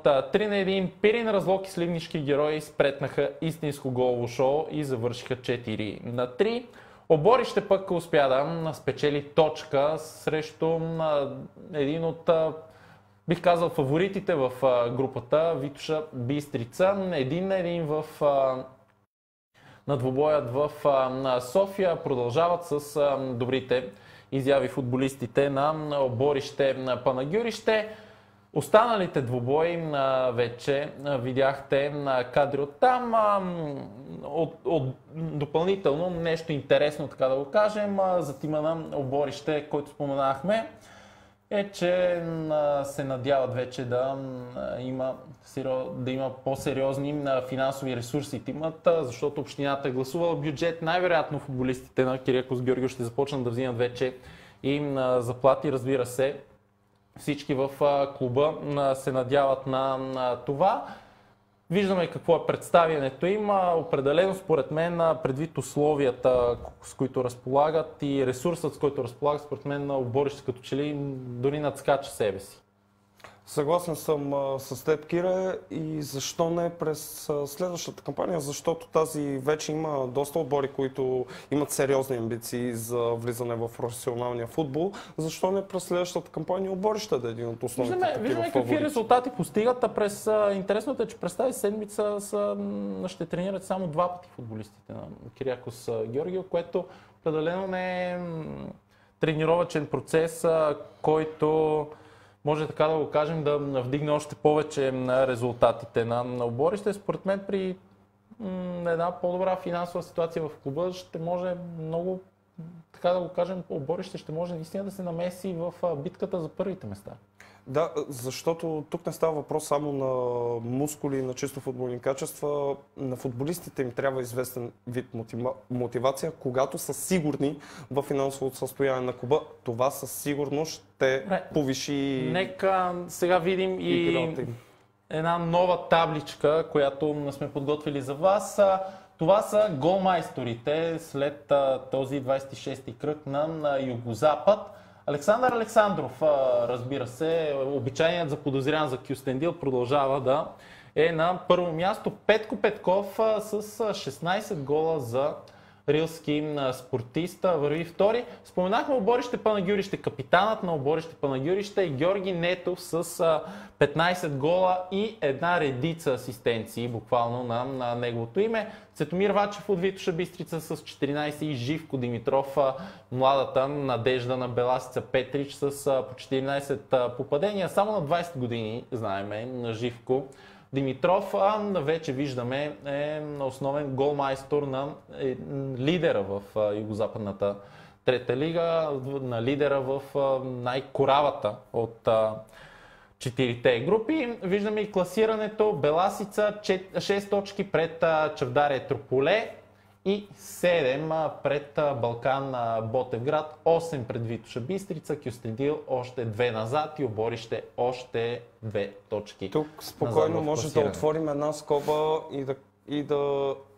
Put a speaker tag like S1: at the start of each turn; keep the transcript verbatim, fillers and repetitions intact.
S1: три на един Пирин Разлог и Сливнишки герои спретнаха истинско голово шоу и завършиха четири на три. Оборище пък успя да спечели точка срещу един от, бих казал, фаворитите в групата Витоша Бистрица. Един на един в на двубоят в София. Продължават с добрите изяви футболистите на Оборище на Панагюрище. Останалите двубои вече видяхте кадри от там. От, от, допълнително нещо интересно, така да го кажем, за тима на Оборище, който споменахме, е, че се надяват вече да има, да има по-сериозни финансови ресурси тимът, защото общината е гласувала бюджет. Най-вероятно футболистите на Кирιακос Георгиев ще започнат да взимат вече и заплати, разбира се. Всички в клуба се надяват на това. Виждаме какво е представянето им. Определено, според мен, предвид условията, с които разполагат и ресурсът, с който разполагат, според мен, на Оборище като че ли дори надскача себе си.
S2: Съгласен съм а, с теб, Кире, и защо не през а, следващата кампания, защото тази вече има доста отбори, които имат сериозни амбиции за влизане в професионалния футбол. Защо не през следващата кампания Оборище да е един от основните
S1: виждаме,
S2: такива
S1: виждаме
S2: фаворити?
S1: Какви резултати постигат, а през а, интересното е, че през тази седмица са, ще тренират само два пъти футболистите на Кирιακос Георгиев, което определено не е тренировачен процес, а, който може така да го кажем, да вдигне още повече на резултатите на, на Оборище. Според мен при м, една по-добра финансова ситуация в клуба ще може много, така да го кажем, Оборище ще може наистина да се намеси в битката за първите места.
S2: Да, защото тук не става въпрос само на мускули, на чисто футболни качества. На футболистите им трябва известен вид мотивация, когато са сигурни в финансовото състояние на клуба. Това със сигурност ще
S1: Добре.
S2: повиши.
S1: Нека сега видим и една нова табличка, която сме подготвили за вас. Това са голмайсторите след този двадесет и шести кръг на, на Югозапад. Александър Александров, разбира се, обичайният заподозрян за Кюстендил, продължава да е на първо място. Петко Петков с шестнадесет гола за рилски спортист върви втори. Споменахме Оборище Панагюрище. Капитанът на Оборище Панагюрище е Георги Нетов с петнадесет гола и една редица асистенции, буквално на, на неговото име. Цветомир Вачев от Витоша Бистрица с четиринадесет и Живко Димитров, младата надежда на Беласица Петрич с по четиринадесет попадения. Само на двадесет години, знаеме, на Живко Димитров, а вече виждаме е основен голмайстор на е, лидера в Югозападната трета лига, на лидера в най-коравата от четирите групи. Виждаме и класирането. Беласица шест точки пред Чавдария Трополе и седем пред Балкан Ботевград, осем пред Витоша Бистрица, Кюстендил още две назад и Оборище още две точки.
S2: Тук спокойно може да отворим една скоба и да, и да